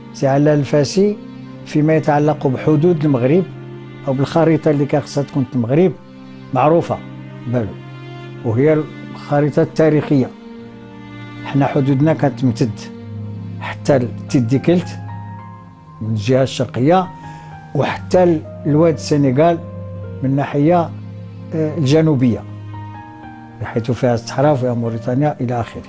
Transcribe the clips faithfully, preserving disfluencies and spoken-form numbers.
سي علال الفاسي فيما يتعلق بحدود المغرب أو بالخريطة اللي كان خصها تكون المغرب معروفة بالو، وهي الخريطة التاريخية. حنا حدودنا كتمتد حتى لتيديكلت من الجهة الشرقية، وحتى الواد السنغال من الناحية الجنوبية بحيث فيها الصحراء وفيها موريتانيا إلى آخره.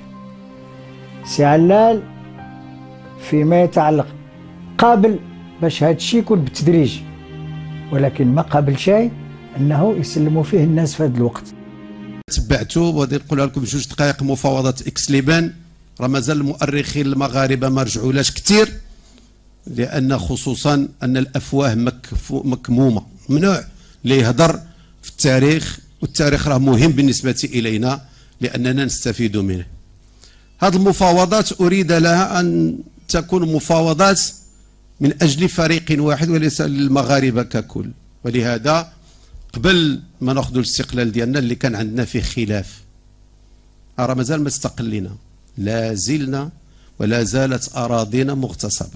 سي علال فيما يتعلق قابل باش هذا الشيء يكون بالتدريج، ولكن ما قابل شيء انه يسلموا فيه الناس في هذا الوقت. تبعتوا وغادي نقولها لكم جوج دقائق مفاوضات اكس ليبان، راه مازال المؤرخين المغاربه ما رجعولاش كثير، لان خصوصا ان الافواه مكمومه، ممنوع اللي يهضر في التاريخ، والتاريخ راه مهم بالنسبه الينا لاننا نستفيد منه. هذه المفاوضات اريد لها ان تكون مفاوضات من اجل فريق واحد وليس للمغاربه ككل، ولهذا قبل ما ناخذ الاستقلال ديالنا اللي كان عندنا فيه خلاف، راه مازال ما استقلينا، لا زلنا ولا زالت اراضينا مغتصبه،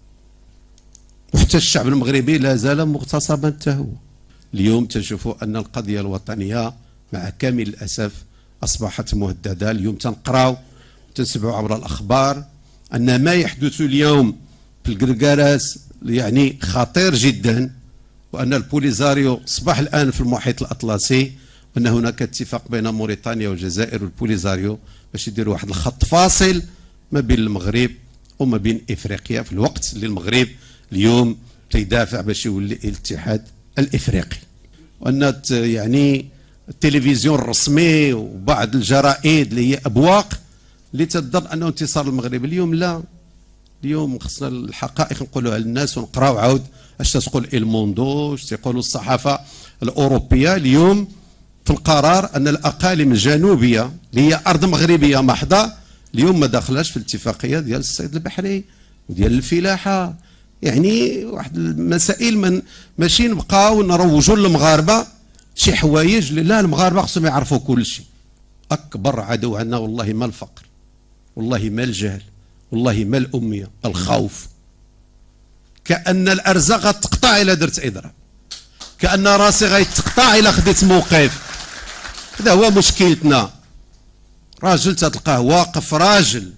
وحتى الشعب المغربي لا زال مغتصبا حتى هو. اليوم تشوفوا ان القضيه الوطنيه مع كامل الاسف اصبحت مهدده. اليوم تنقراو تنسمعوا عبر الاخبار ان ما يحدث اليوم في القرقاراس يعني خطير جدا، وان البوليزاريو اصبح الان في المحيط الاطلسي، وان هناك اتفاق بين موريتانيا والجزائر والبوليزاريو باش يديروا واحد الخط فاصل ما بين المغرب وما بين افريقيا، في الوقت اللي المغرب اليوم تيدافع باش يولي الاتحاد الافريقي. وان يعني التلفزيون الرسمي وبعض الجرائد اللي هي ابواق اللي تظن انه انتصار المغرب، اليوم لا. اليوم خصنا الحقائق نقولوها للناس ونقراو عاود اش تقول الموندو، اش تيقولوا الصحافه الاوروبيه. اليوم في القرار ان الاقاليم الجنوبيه اللي هي ارض مغربيه محضه اليوم ما داخلاش في الاتفاقيه ديال الصيد البحري وديال الفلاحه. يعني واحد المسائل من ماشي نبقاو نروجوا للمغاربه شي حوايج، لا، المغاربه خصهم يعرفوا كل شيء. اكبر عدو عندنا والله ما الفقر، والله ما الجهل، والله ما الاميه، الخوف. كأن الأرزاق غتقطع إلا درت إضراب، كأن راسي غيتقطع إلا خديت موقف. هذا هو مشكلتنا. راجل تلقاه واقف، راجل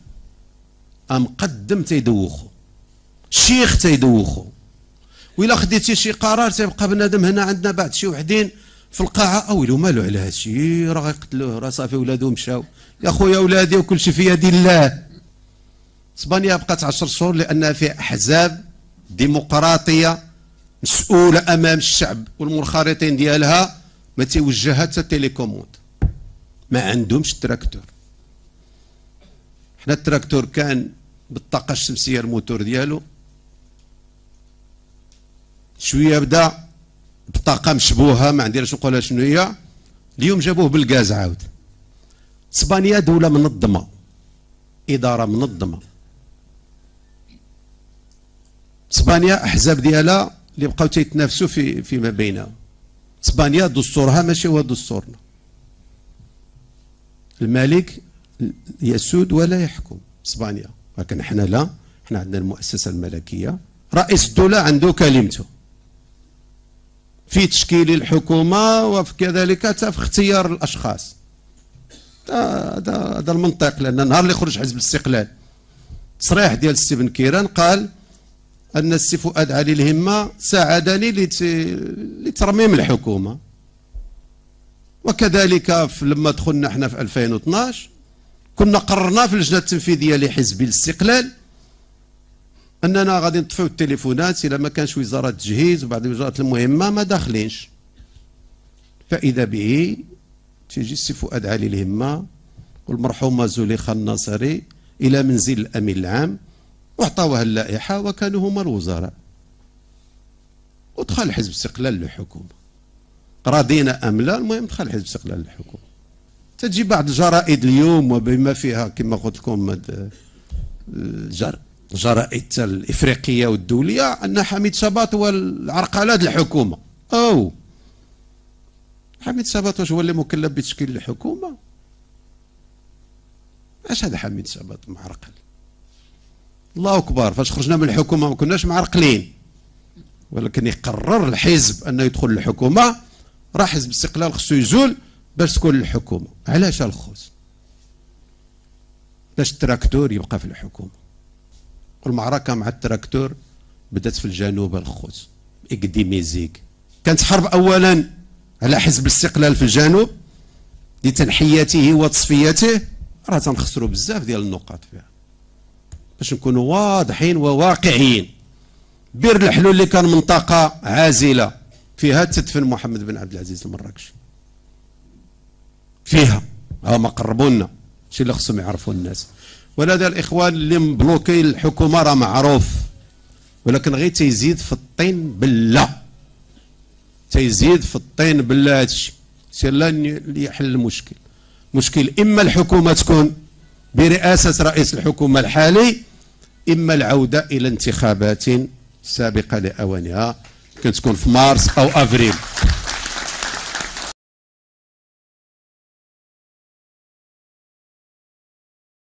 مقدم تيدوخو، شيخ تيدوخو، وإلا خديتي شي قرار تيبقى بنادم هنا عندنا بعد شي وحدين في القاعة أويلو مالو على هذا الشيء، راه غيقتلوه، راه صافي ولادو مشاو. يا خويا ولادي وكل شيء في يد الله. اسبانيا بقات عشر شهور لأنها فيها أحزاب ديمقراطيه مسؤوله امام الشعب والمنخرطين ديالها ما تيوجهها حتى التليكوموند، ما عندهمش التراكتور. حنا التراكتور كان بالطاقه الشمسيه الموتور ديالو، شويه بدا بطاقه مشبوهه ما عنديش نقولها شنو هي، اليوم جابوه بالغاز عاود. اسبانيا دوله منظمه، اداره منظمه. اسبانيا احزاب ديالها اللي بقاو تيتنافسوا في فيما بينهم. اسبانيا دستورها ماشي هو دستورنا، الملك يسود ولا يحكم اسبانيا، لكن حنا لا، حنا عندنا المؤسسه الملكيه، رئيس الدوله عنده كلمته في تشكيل الحكومه وكذلك حتى في اختيار الاشخاص. هذا هذا المنطق، لان النهار اللي خرج حزب الاستقلال تصريح ديال ستيفن كيران قال أن السي فؤاد علي الهمة ساعدني لترميم الحكومة، وكذلك لما دخلنا احنا في ألفين واثناش كنا قررنا في اللجنة التنفيذية لحزب الاستقلال أننا غادي نطفيو التليفونات إلا ما كانش وزارة تجهيز وبعد وزارة المهمة ما داخلينش. فإذا به تيجي السي فؤاد علي الهمة والمرحومة زليخة الناصري إلى منزل الأمين العام واعطاوها اللائحه وكانوا هما الوزراء، ودخل حزب الاستقلال للحكومه. راضينا ام لا، المهم دخل حزب الاستقلال للحكومه. تجي بعض الجرائد اليوم وبما فيها كما قلت لكم الجرائد الافريقيه والدوليه ان حميد شباط هو العرقله الحكومه. او حميد شباط واش هو اللي مكلف بتشكيل الحكومه؟ اش هذا حميد شباط معرقل؟ الله اكبر، فاش خرجنا من الحكومه ما كناش معرقلين، ولكن يقرر الحزب انه يدخل للحكومه، راه حزب الاستقلال خصو يزول باش تكون الحكومه. علاش الخوت؟ باش التراكتور يبقى في الحكومه. والمعركه مع التراكتور بدات في الجنوب الخوت، اكديميزيك. كانت حرب اولا على حزب الاستقلال في الجنوب لتنحيته وتصفيته، راه تنخسروا بزاف ديال النقاط فيها. باش نكونوا واضحين وواقعيين، بير الحلول اللي كان منطقه عازله فيها تدفن محمد بن عبد العزيز المراكشي، فيها ها ما قربوا لنا شي اللي خصهم يعرفوا الناس. ولهذا الاخوان اللي مبلوكي الحكومه راه معروف، ولكن غير تيزيد في الطين بله، تيزيد في الطين بله. هادشي سير لا اللي يحل المشكل. مشكل اما الحكومه تكون برئاسه رئيس الحكومه الحالي، اما العوده الى انتخابات سابقه لاوانها، كتكون في مارس او افريل.